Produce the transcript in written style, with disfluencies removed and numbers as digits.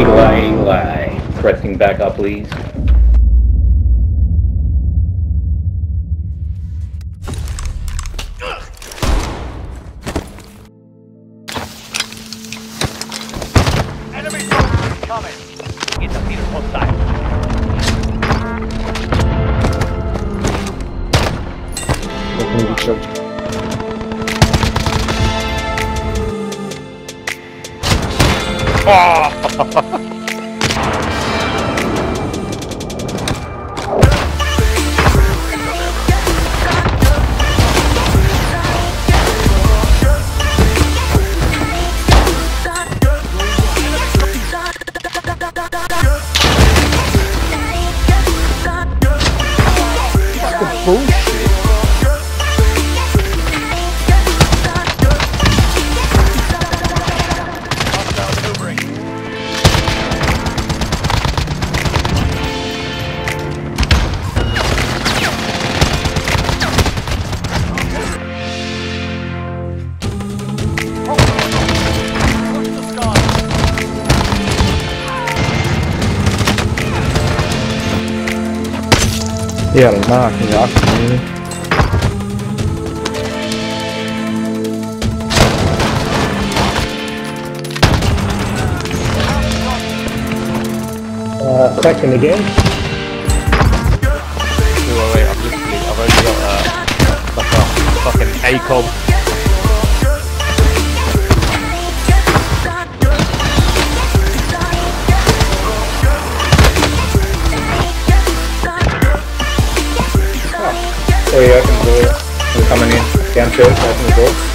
Eagle eye. Pressing back up, please. Enemy soldiers coming. Interference hostile. Jävla naken jakt. Second again. Wait, I've only got like a fucking ACOM. Oh yeah, I can do it. I'm coming in. Downstairs, open the door.